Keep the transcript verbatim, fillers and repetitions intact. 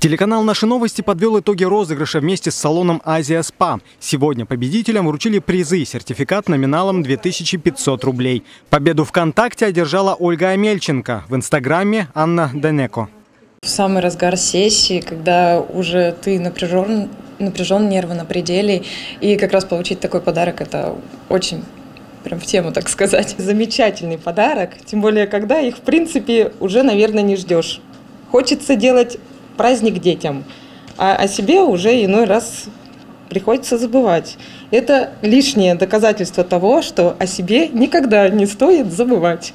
Телеканал «Наши новости» подвел итоги розыгрыша вместе с салоном «Азия Спа». Сегодня победителям вручили призы, сертификат номиналом две тысячи пятьсот рублей. Победу ВКонтакте одержала Ольга Амельченко, в Инстаграме Анна Денеко. В самый разгар сессии, когда уже ты напряжен, напряжен, нервы на пределе, и как раз получить такой подарок – это очень прям в тему, так сказать. Замечательный подарок, тем более, когда их, в принципе, уже, наверное, не ждешь. Хочется делать праздник детям, а о себе уже иной раз приходится забывать. Это лишнее доказательство того, что о себе никогда не стоит забывать.